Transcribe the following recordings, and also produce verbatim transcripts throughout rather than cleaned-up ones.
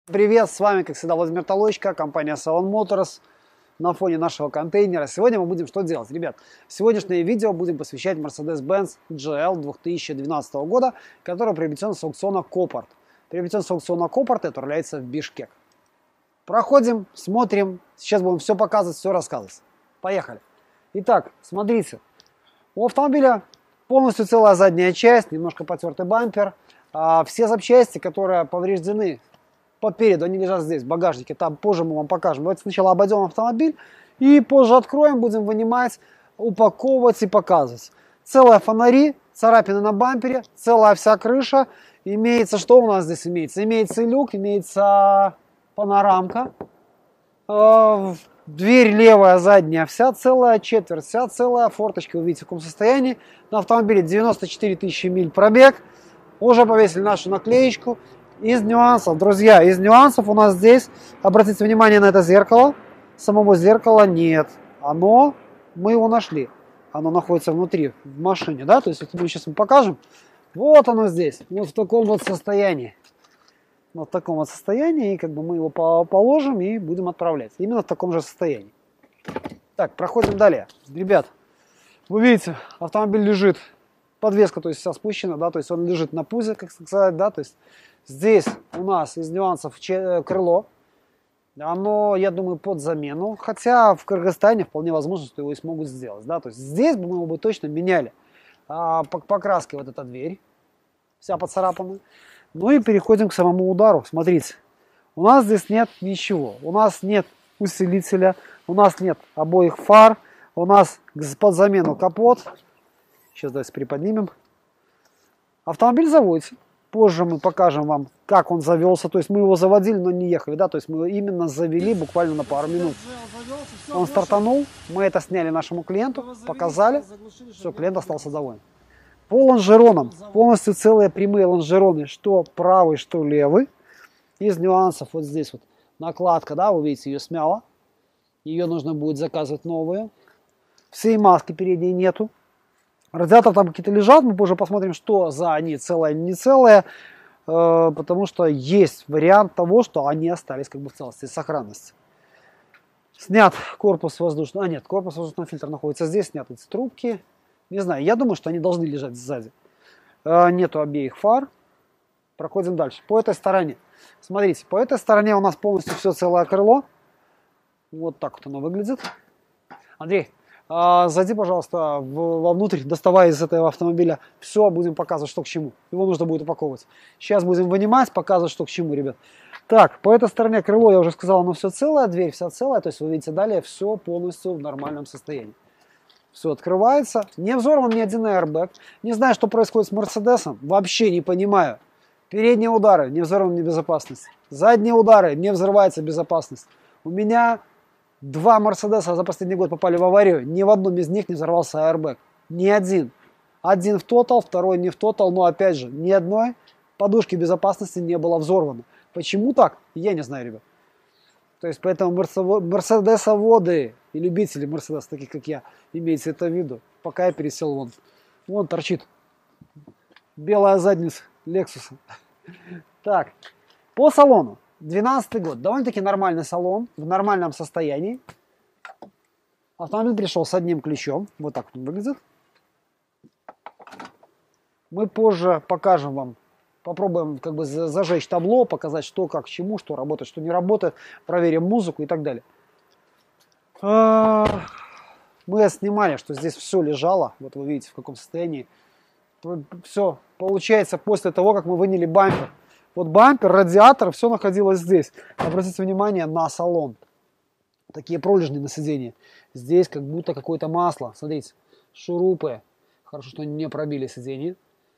Привет, с вами, как всегда, Владимир Толочко, компания Salon Motors на фоне нашего контейнера. Сегодня мы будем что делать, ребят? Сегодняшнее видео будем посвящать Mercedes-Benz джи эл две тысячи двенадцатого года, который приобретен с аукциона Копарт. Приобретен с аукциона Копарт и отправляется в Бишкек. Проходим, смотрим, сейчас будем все показывать, все рассказывать. Поехали. Итак, смотрите, у автомобиля полностью целая задняя часть, немножко потертый бампер. А все запчасти, которые повреждены по переду, они лежат здесь, в багажнике, там позже мы вам покажем. Давайте сначала обойдем автомобиль и позже откроем, будем вынимать, упаковывать и показывать. Целые фонари, царапины на бампере, целая вся крыша. Имеется, что у нас здесь имеется? Имеется люк, имеется панорамка, э, дверь левая, задняя, вся целая четверть, вся целая форточка, вы видите, в каком состоянии. На автомобиле девяносто четыре тысячи миль пробег. Уже повесили нашу наклеечку. Из нюансов, друзья, из нюансов у нас здесь, обратите внимание на это зеркало. Самого зеркала нет. Оно, мы его нашли. Оно находится внутри, в машине, да? То есть, если мы сейчас вам покажем, вот оно здесь, вот в таком вот состоянии. Вот в таком вот состоянии, и как бы мы его положим и будем отправлять. Именно в таком же состоянии. Так, проходим далее. Ребят, вы видите, автомобиль лежит, подвеска, то есть вся спущена, да, то есть он лежит на пузе, как сказать, да, то есть здесь у нас из нюансов крыло, оно, я думаю, под замену, хотя в Кыргызстане вполне возможно, что его и смогут сделать, да, то есть здесь бы мы его бы точно меняли. А, покраской вот эта дверь, вся поцарапана. Ну и переходим к самому удару, смотрите, у нас здесь нет ничего, у нас нет усилителя, у нас нет обоих фар, у нас под замену капот. Сейчас давайте приподнимем. Автомобиль заводится. Позже мы покажем вам, как он завелся. То есть мы его заводили, но не ехали. Да? То есть мы его именно завели буквально на пару минут. Он стартанул. Мы это сняли нашему клиенту, показали. Все, клиент остался доволен. По лонжеронам. Полностью целые прямые лонжероны. Что правый, что левый. Из нюансов вот здесь вот накладка. Да, вы видите, ее смяло. Ее нужно будет заказывать новые. Всей маски передней нету. Радиатор там какие-то лежат, мы позже посмотрим, что за они, целые, не целые, э, потому что есть вариант того, что они остались как бы в целости и сохранности. Снят корпус воздушного, а нет, корпус воздушного фильтра находится здесь, сняты эти трубки, не знаю, я думаю, что они должны лежать сзади. Э, нету обеих фар, проходим дальше. По этой стороне, смотрите, по этой стороне у нас полностью все целое крыло, вот так вот оно выглядит. Андрей, А, зайди, пожалуйста, в, вовнутрь, доставай из этого автомобиля все, будем показывать, что к чему. Его нужно будет упаковывать. Сейчас будем вынимать, показывать, что к чему, ребят. Так, по этой стороне крыло, я уже сказал, оно все целое, дверь вся целая. То есть вы видите, далее все полностью в нормальном состоянии. Все открывается. Не взорван ни один аэрбэк. Не знаю, что происходит с Мерседесом. Вообще не понимаю. Передние удары, не взорвана безопасность. Задние удары, не взрывается безопасность. У меня два Мерседеса за последний год попали в аварию, ни в одном из них не взорвался аэрбэк. Ни один. Один в тотал, второй не в тотал, но опять же, ни одной подушки безопасности не было взорвано. Почему так? Я не знаю, ребят. То есть, поэтому мерседесоводы и любители Мерседеса, таких как я, имейте это в виду. Пока я пересел вон. Вон торчит белая задница Лексуса. Так, по салону. двенадцатый год. Довольно-таки нормальный салон, в нормальном состоянии. Автомобиль пришел с одним ключом. Вот так он выглядит. Мы позже покажем вам, попробуем как бы зажечь табло, показать, что, как, к чему, что работает, что не работает. Проверим музыку и так далее. Мы снимали, что здесь все лежало. Вот вы видите, в каком состоянии. Все получается после того, как мы выняли бампер. Вот бампер, радиатор, все находилось здесь. Обратите внимание на салон. Такие пролежни на сиденье. Здесь как будто какое-то масло. Смотрите, шурупы. Хорошо, что они не пробили сиденье.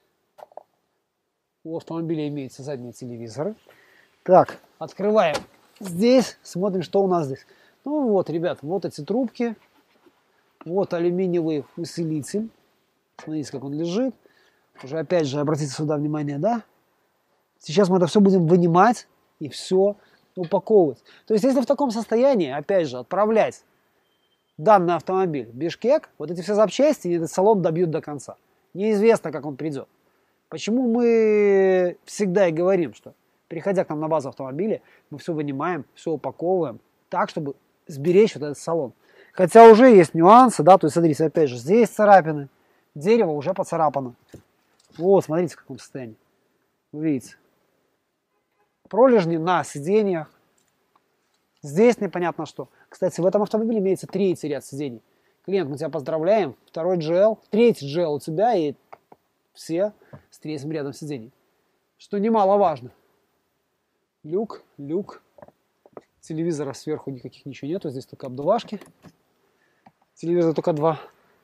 У автомобиля имеются задние телевизоры. Так, открываем. Здесь смотрим, что у нас здесь. Ну вот, ребят, вот эти трубки. Вот алюминиевый усилитель. Смотрите, как он лежит. Уже опять же, обратите сюда внимание, да? Сейчас мы это все будем вынимать и все упаковывать. То есть, если в таком состоянии, опять же, отправлять данный автомобиль в Бишкек, вот эти все запчасти и этот салон добьют до конца. Неизвестно, как он придет. Почему мы всегда и говорим, что Приходя к нам на базу автомобиля, мы все вынимаем, все упаковываем так, чтобы сберечь вот этот салон. Хотя уже есть нюансы, да, то есть смотрите, опять же, здесь царапины, дерево уже поцарапано. Вот, смотрите, в каком состоянии. Вы видите. Пролежни на сиденьях. Здесь непонятно что. Кстати, в этом автомобиле имеется третий ряд сидений. Клиент, мы тебя поздравляем. Второй джи эл, третий джи эл у тебя и все с третьим рядом сидений. Что немаловажно. Люк, люк. Телевизора сверху никаких ничего нету. Здесь только обдувашки. Телевизора только два.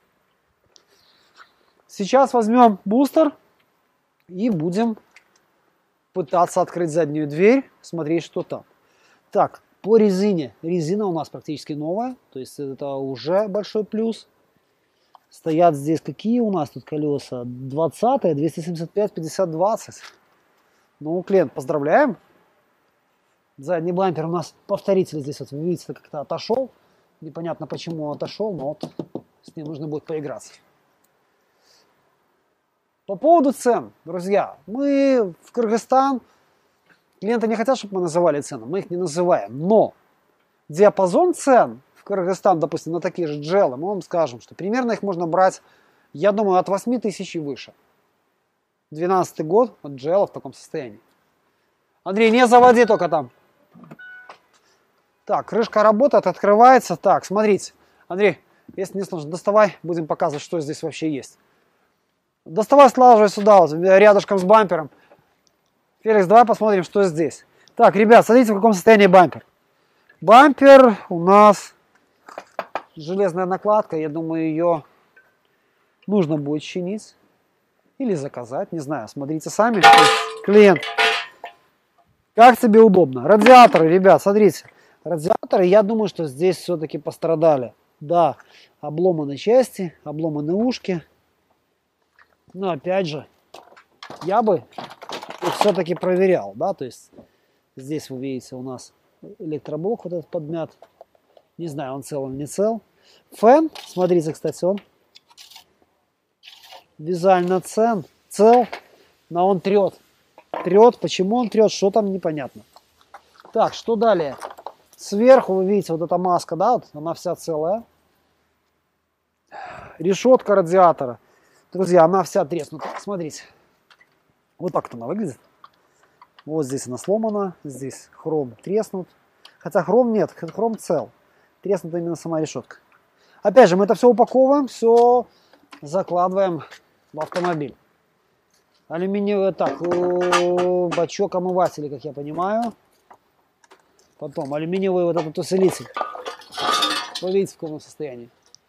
Сейчас возьмем бустер и будем пытаться открыть заднюю дверь, смотреть, что там. Так, по резине. Резина у нас практически новая, то есть это уже большой плюс. Стоят здесь какие у нас тут колеса? двадцатые, двести семьдесят пять, пятьдесят, двадцать. Ну, клиент, поздравляем. Задний бампер у нас повторитель здесь, вот вы видите, как-то отошел. Непонятно, почему он отошел, но вот с ним нужно будет поиграться. По поводу цен, друзья, мы в Кыргызстан, клиенты не хотят, чтобы мы называли цены, мы их не называем, но диапазон цен в Кыргызстан, допустим, на такие же джи эл, мы вам скажем, что примерно их можно брать, я думаю, от восьми тысяч и выше. двенадцатый год, вот джи эл в таком состоянии. Андрей, не заводи только там. Так, крышка работает, открывается. Так, смотрите, Андрей, если не сложно, доставай, будем показывать, что здесь вообще есть. Доставай, слаживай сюда, вот, рядышком с бампером. Феликс, давай посмотрим, что здесь. Так, ребят, смотрите, в каком состоянии бампер. Бампер у нас железная накладка. Я думаю, ее нужно будет чинить. Или заказать, не знаю. Смотрите сами. Клиент, как тебе удобно. Радиаторы, ребят, смотрите. Радиаторы, я думаю, что здесь все-таки пострадали. Да, обломаны части, обломаны ушки. Но опять же, я бы их все-таки проверял, да, то есть здесь вы видите у нас электроблок вот этот подмят. Не знаю, он цел или не цел. Фен, смотрите, кстати, он визуально цен, цел, но он трет. Трет, почему он трет, что там непонятно. Так, что далее? Сверху вы видите вот эта маска, да, вот она вся целая. Решетка радиатора. Друзья, она вся треснута. Смотрите. Вот так вот она выглядит. Вот здесь она сломана. Здесь хром треснут. Хотя хром нет, хром цел. Треснута именно сама решетка. Опять же, мы это все упаковываем, все закладываем в автомобиль. Алюминиевый, так, бачок омывателя, как я понимаю. Потом алюминиевый вот этот усилитель. Вы видите, в каком состоянии.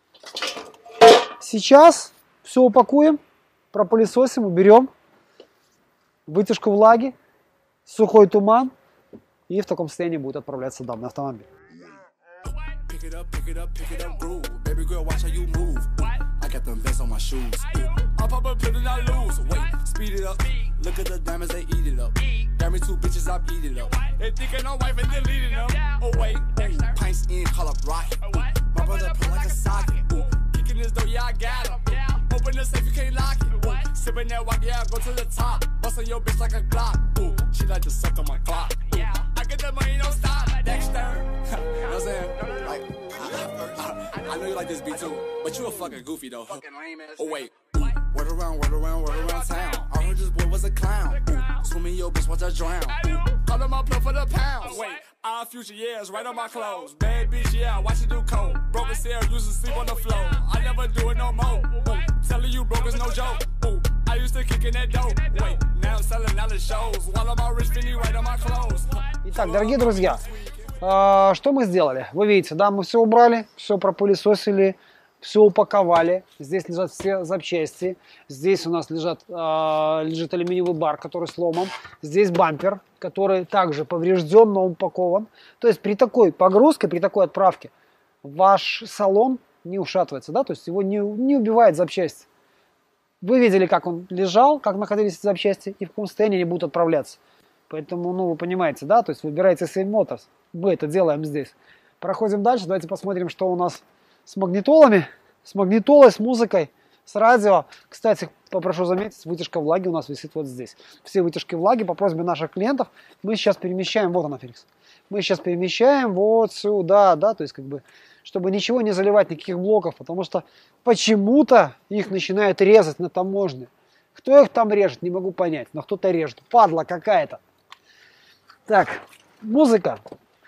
Сейчас все упакуем, пропылесосим, уберем вытяжку влаги, сухой туман, и в таком состоянии будет отправляться данный автомобиль. Open the safe, you can't lock it. Ooh. Sipping that walk, yeah, I go to the top. Bustin' your bitch like a Glock. Ooh. She like to suck on my clock. Ooh. I get the money, don't stop. Dexter. You know what I'm saying? Like, I, I know you like this beat too, but you a fucking goofy though. Fucking lame ass. Oh wait. Ooh. Word around, word around, word around town. I heard this boy was a clown. Ooh. Swimming your bitch, watch her drown. Call him my plug for the pounds. Wait. Our future years right on my clothes. Bad bitch, yeah, watch it do cold. Broken cell, used to sleep on the floor. I never do it no more. Ooh. Telling you broke is no joke. Ooh. I used to kick in that dope. Wait, now I'm selling out the shows. While I'm all rich, Finny right on my clothes. Итак, дорогие друзья, э, что мы сделали? Вы видите, да, мы все убрали, все пропылесосили, все упаковали. Здесь лежат все запчасти. Здесь у нас лежат, э, лежит алюминиевый бар, который сломан. Здесь бампер, который также поврежден, но упакован. То есть при такой погрузке, при такой отправке ваш салон не ушатывается, да, то есть его не, не убивает запчасти. Вы видели, как он лежал, как находились эти запчасти и в каком состоянии они будут отправляться. Поэтому, ну, вы понимаете, да, то есть выбирайте Save Motors. Мы это делаем здесь. Проходим дальше, давайте посмотрим, что у нас с магнитолами, с магнитолой, с музыкой. с радио. Кстати, попрошу заметить, вытяжка влаги у нас висит вот здесь. Все вытяжки влаги по просьбе наших клиентов мы сейчас перемещаем, вот она, Феликс. Мы сейчас перемещаем вот сюда, да, то есть как бы, чтобы ничего не заливать, никаких блоков, потому что почему-то их начинают резать на таможне. Кто их там режет, не могу понять, но кто-то режет. Падла какая-то. Так, музыка.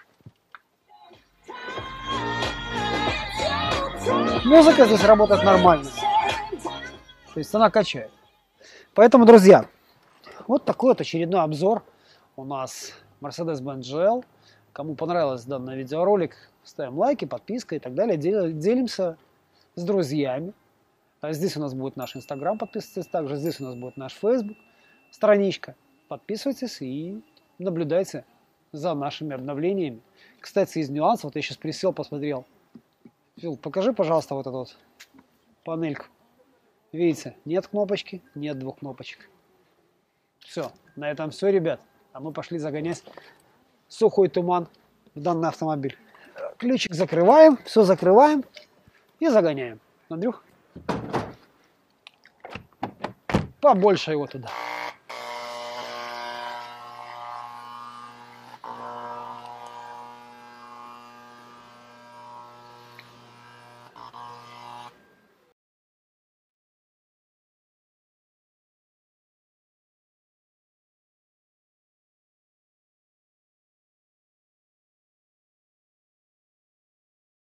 Музыка здесь работает нормально. То есть она качает. Поэтому, друзья, вот такой вот очередной обзор у нас Mercedes-Benz джи эл. Кому понравилось данный видеоролик, ставим лайки, подписка и так далее. Делимся с друзьями. А здесь у нас будет наш Инстаграм, подписывайтесь. Также здесь у нас будет наш Фейсбук, страничка. Подписывайтесь и наблюдайте за нашими обновлениями. Кстати, из нюансов, вот я сейчас присел, посмотрел. Фил, покажи, пожалуйста, вот эту вот панельку. Видите, нет кнопочки, нет двух кнопочек. Все, на этом все, ребят. А мы пошли загонять сухой туман в данный автомобиль. Ключик закрываем, все закрываем и загоняем. Андрюх, побольше его туда.